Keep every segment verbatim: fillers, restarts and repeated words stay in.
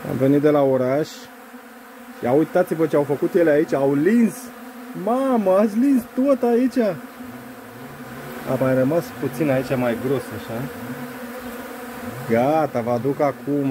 Am venit de la oraș. Ia uitați-vă ce au făcut ele aici, au lins. Mamă, ați lins tot aici. A mai rămas puțin aici mai gros, așa. Gata, vă aduc acum.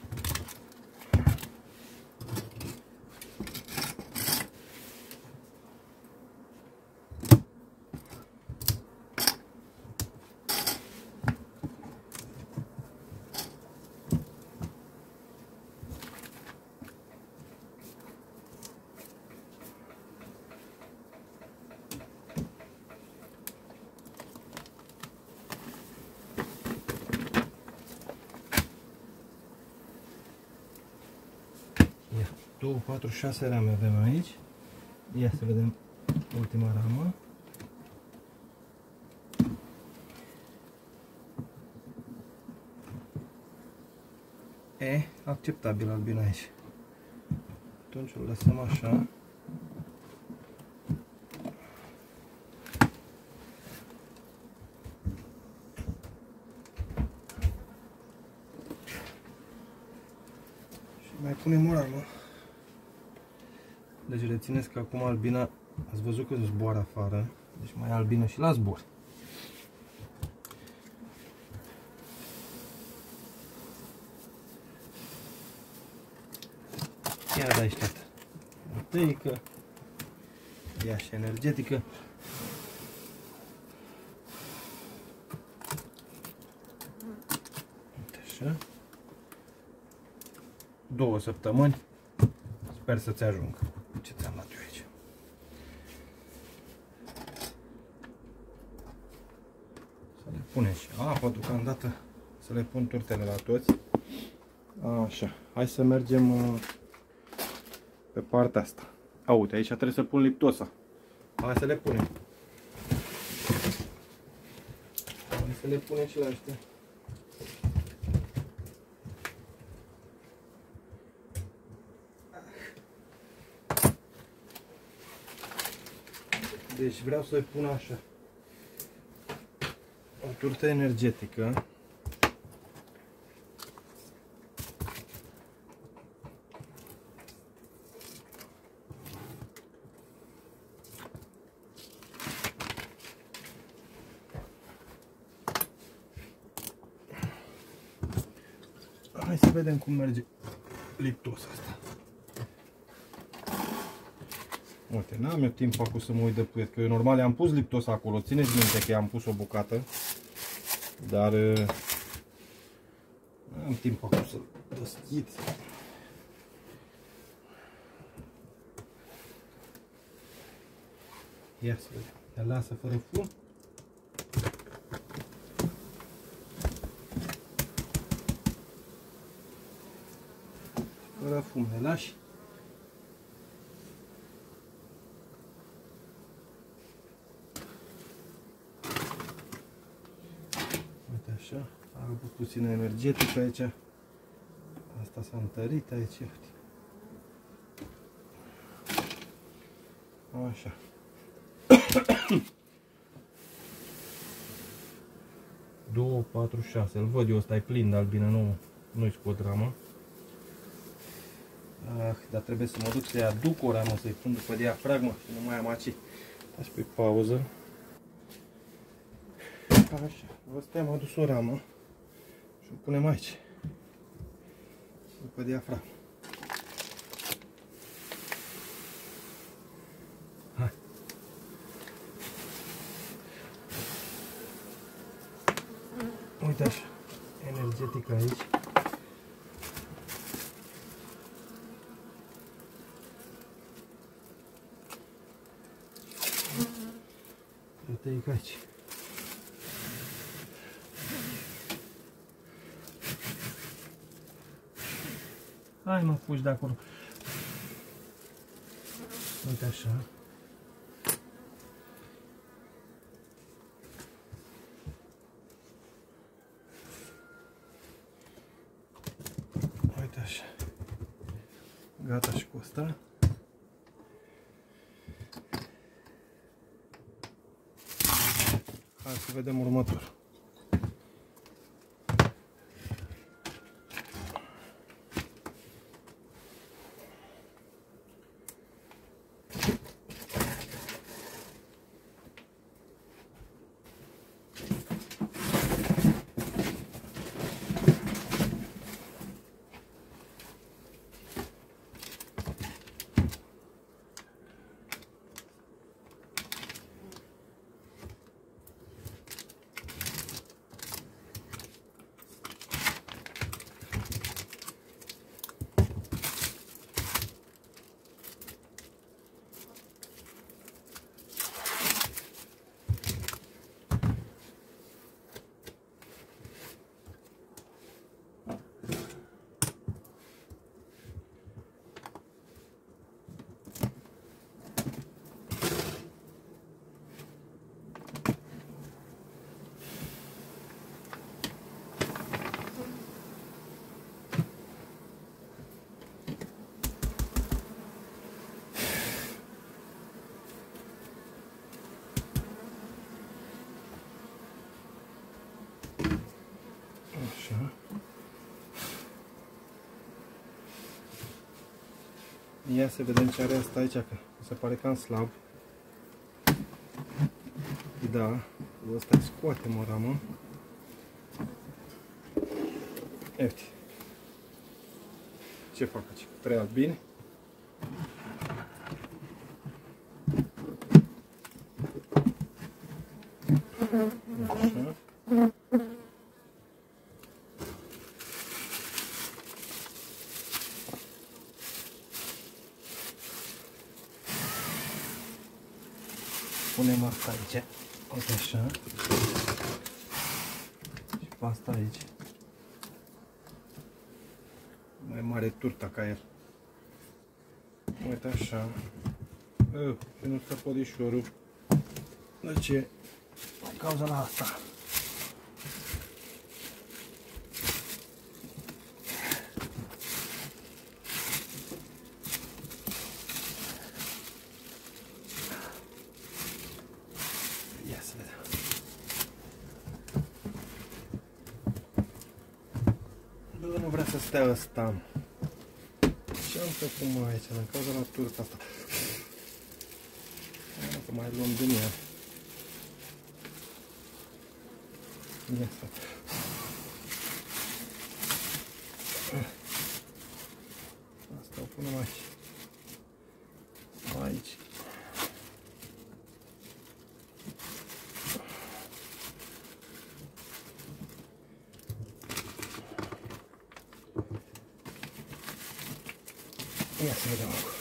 două, patru, șase rame avem aici. Ia să vedem ultima ramă. E, acceptabil albina aici. Atunci o lăsăm așa. Și mai punem o ramă. Deci rețineți că acum albina, ați văzut că zboară afară, deci mai e albină și la zbor. Ia de aici, tată. Tăică. Ia și energetică. Uite așa. Două săptămâni. Sper să-ți ajungă. Ce ți-am luat eu aici? Să le punem și apă deocamdată, să le pun turtele la toți. Așa, hai să mergem uh, pe partea asta. A, uite, aici trebuie să pun liptosa. Hai să le punem. Hai să le punem și la ăștia. Deci vreau să-i pun așa. O turtă energetică. Hai să vedem cum merge liptosa asta. Uite, n-am eu timp acum să mă uit de puiet, că eu normal am pus liptosa acolo, țineți minte că i-am pus o bucată, dar n-am timp acum să-l deschid. Ia să vedem, ne lasă fără fum. Fără fum ne lași. Așa, a avut puțină energetică aici. Asta s-a întărit aici. Așa. doi, patru, șase. Îl văd eu, ăsta e plin de albină, nu, nu-i scot ramă. Ah, dar trebuie să mă duc să-i aduc o ramă, să-i pun după diafragmă și nu mai am aici. Dați pe pauză. Așa, vă am adus o ramă și o punem aici, după diafragmă. Hai. Uite așa, energetic aici. Uite aici. Hai mă, fugi de acolo. Uite așa. Uite așa. Gata și cu asta. Hai să vedem următorul. Ia să vedem ce are asta aici, că mi se pare cam slab. Da, ăsta scoatem o ramă. Uite. Ce fac aici? Prea bine. Așa. Punem asta aici, uite așa, și pe asta aici, mai mare turta ca el, uite așa, uh, și nu stă podișorul, de ce? Cauza la asta. Nu vrea să stea ăsta. Ce am făcut mai aici? În cauza la turca asta. Că mai luăm din ea. Ia să. Asta o punem aici. Aici. Ia să vedem acum.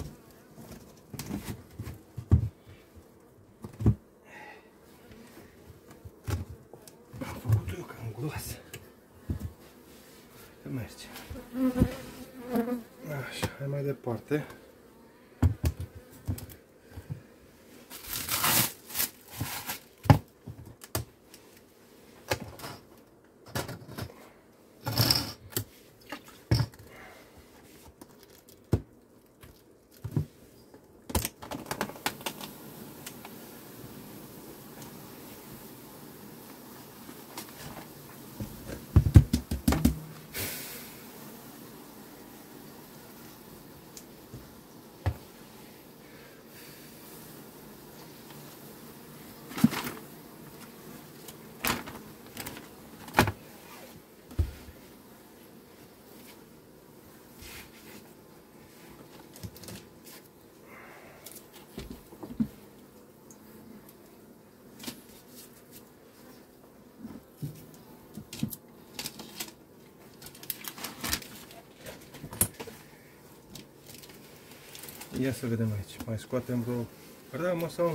Am făcut eu cam groasă. Că merge. Așa, hai mai departe. Ia să vedem aici. Mai scoatem vreo ramă sau nu?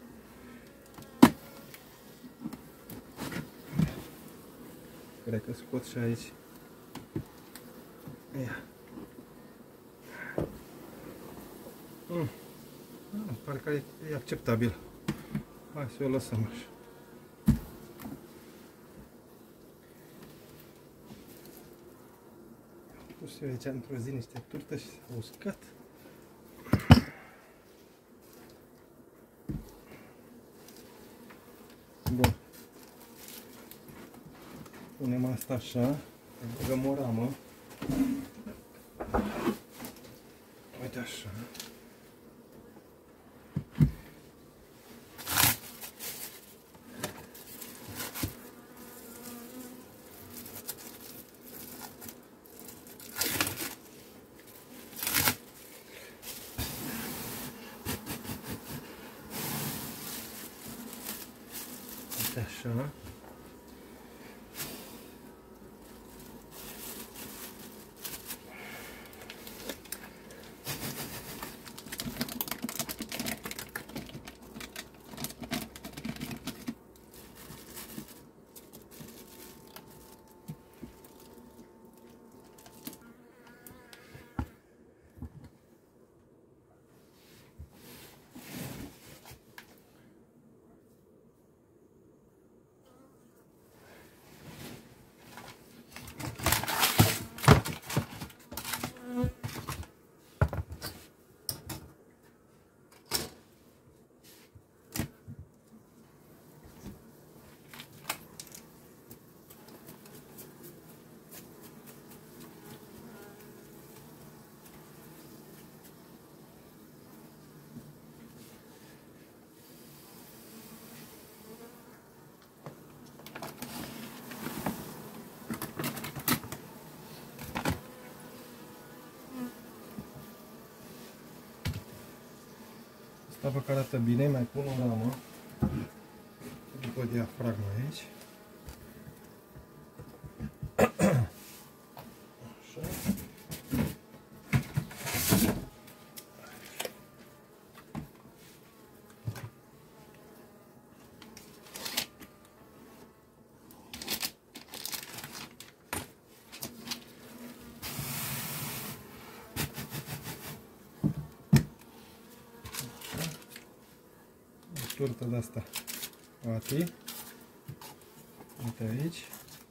Cred că scot și aici. Ia. Mm. Ah, parcă e acceptabil. Hai să o lăsăm așa. Am pus eu aici într-o zi niște turtă și s-a uscat. Bun. Punem asta așa, băgăm o ramă. Uite așa. Uite așa. Asta văd că arată bine, mai pun o ramă după diafragma aici. Așa. Turtă de asta Pati, uite aici.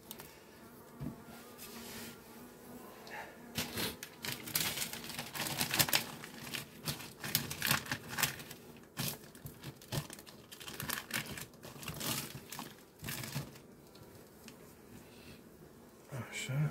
Așa.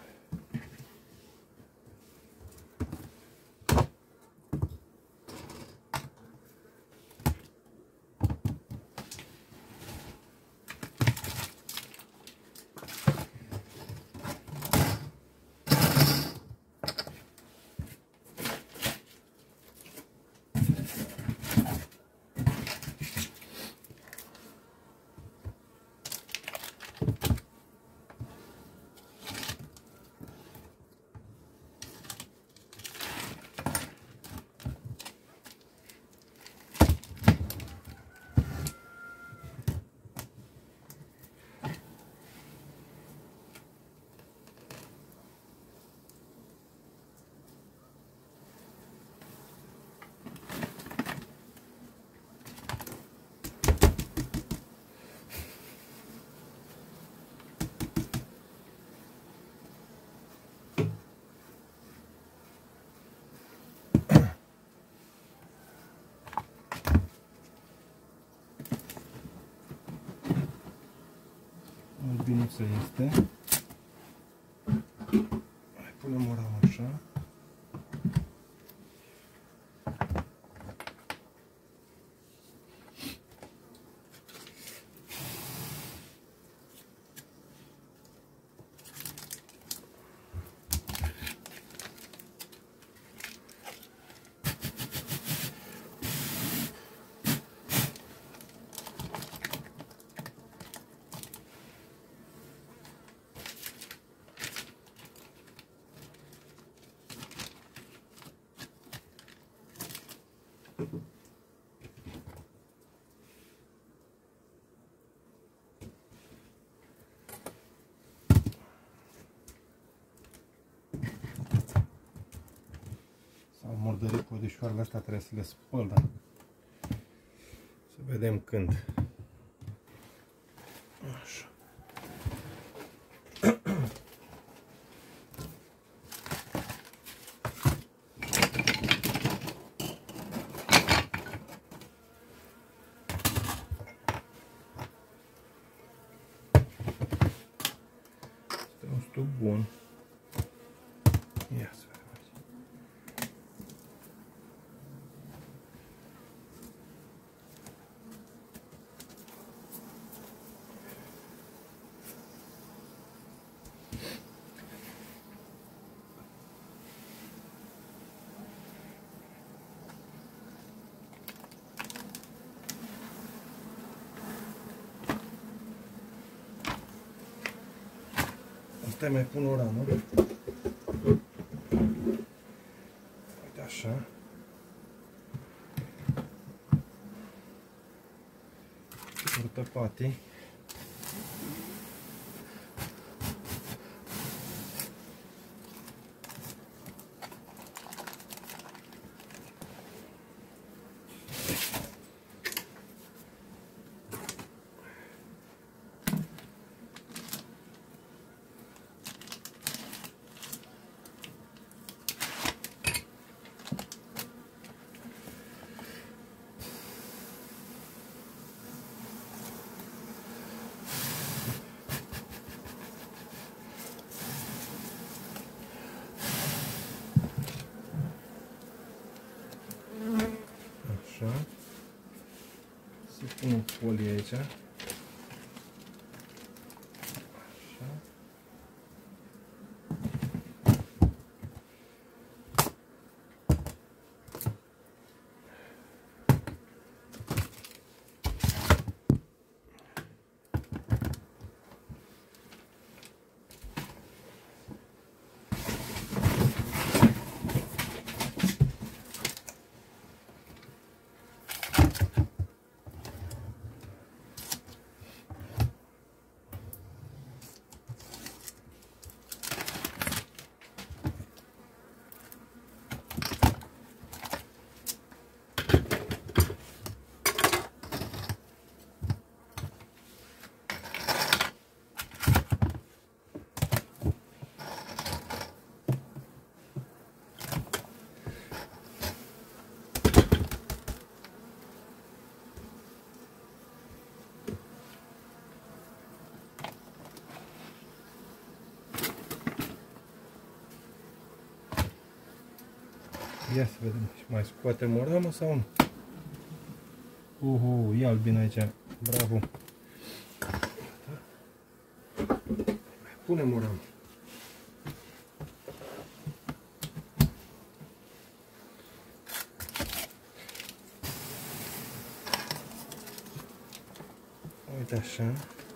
Albinuță este. Mai punem o ramă așa. S-au murdărit codișoarele astea, trebuie să le spăl, dar să vedem când. Așa. Este un stup bun. Ia să vedem. Asta mai pun o ramă. Uite așa. Turtă Pati. Așa. Să punem folie aici. Așa. Ia să vedem. Și mai scoatem o ramă sau nu? Uhu, e albin aici. Bravo. Punem o ramă. Uite așa.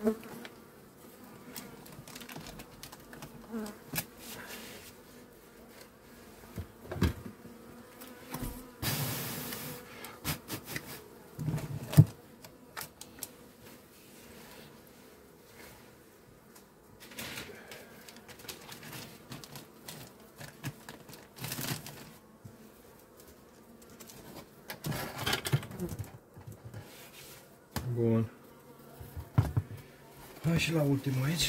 Bun. Hai și la ultimul aici.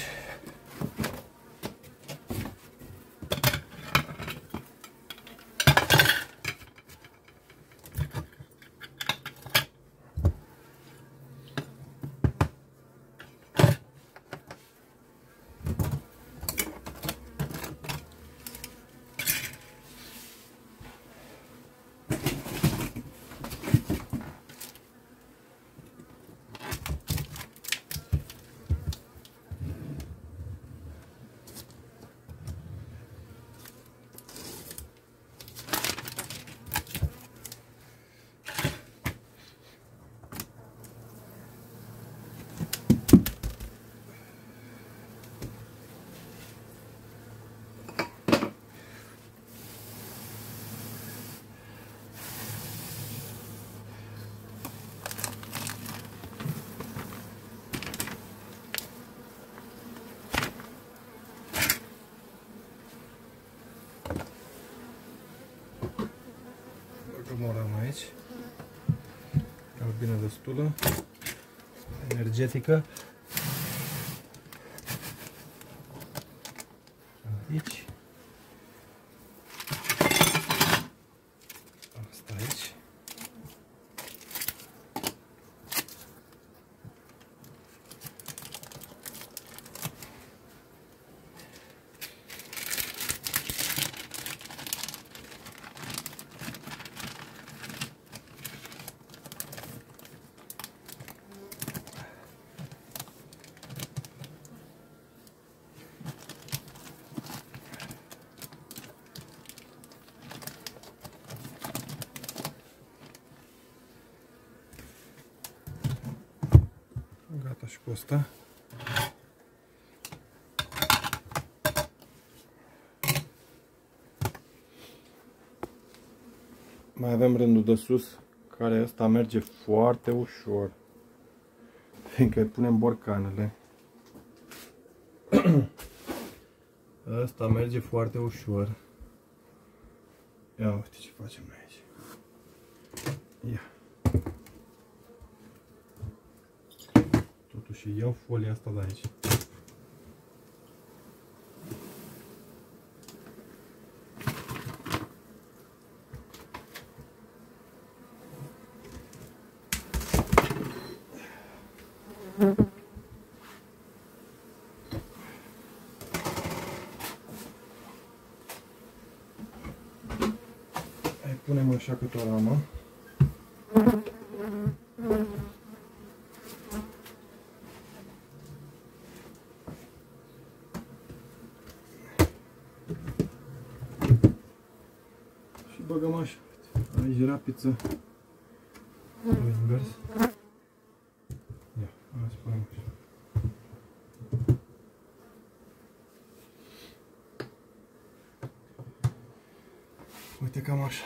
Băgăm aici. Albină destulă. Energetică. Aici. Asta aici. Gata și cu asta. Mai avem rândul de sus, care ăsta merge foarte ușor, fiindcă îi punem borcanele. Ăsta merge foarte ușor. Ia uite ce facem noi aici. Ia. Totuși iau folia asta de aici. Hai punem așa cât o ramă. Și băgăm așa. Aici rapiță. Invers. Ia, hai să punem așa. Uite cam așa.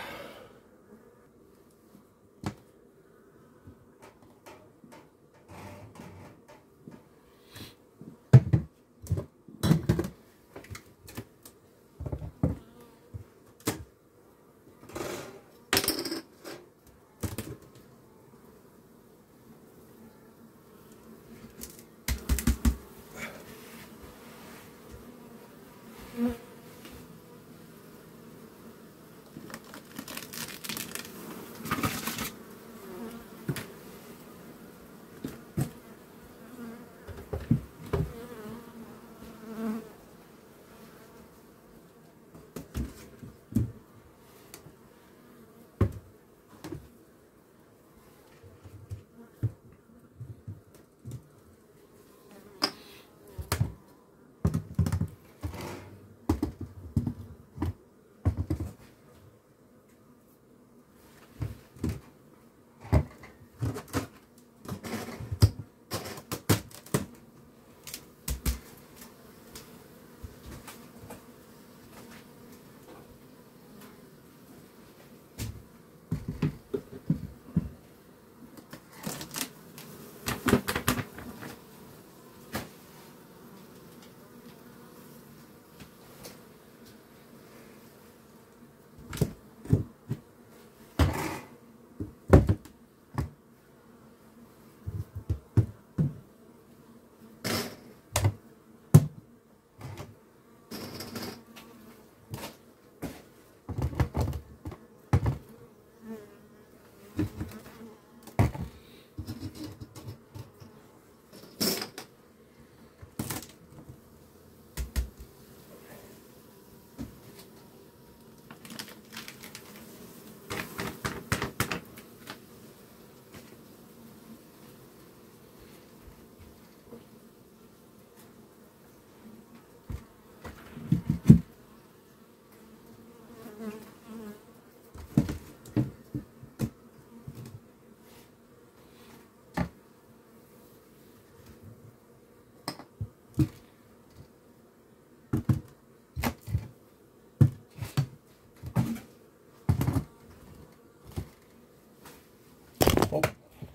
Hop.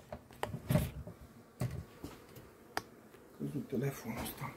Căzut telefonul ăsta.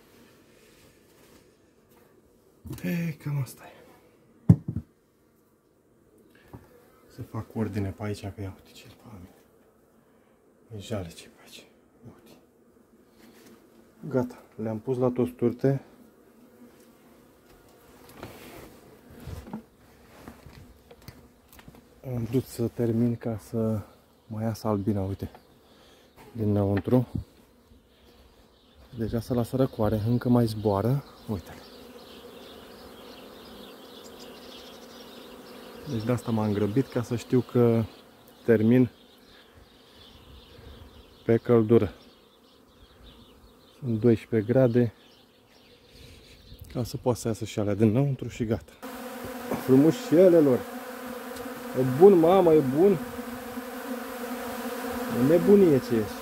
E, cam asta e. fac ordine pe aici, că ia uite ce pe mine. E jale ce pe aici. Ia uite. Gata, le-am pus la toți turte. Am dus să termin ca să mai iasă albina, uite, dinăuntru. Deja se lasă răcoare, încă mai zboară, uite. Deci de asta m-am grăbit, ca să știu că termin pe căldură. Sunt doisprezece grade, ca să poată să iasă și alea dinăuntru și gata. Frumușelelor! E bun, mama, e bun! E nebunie ce ești!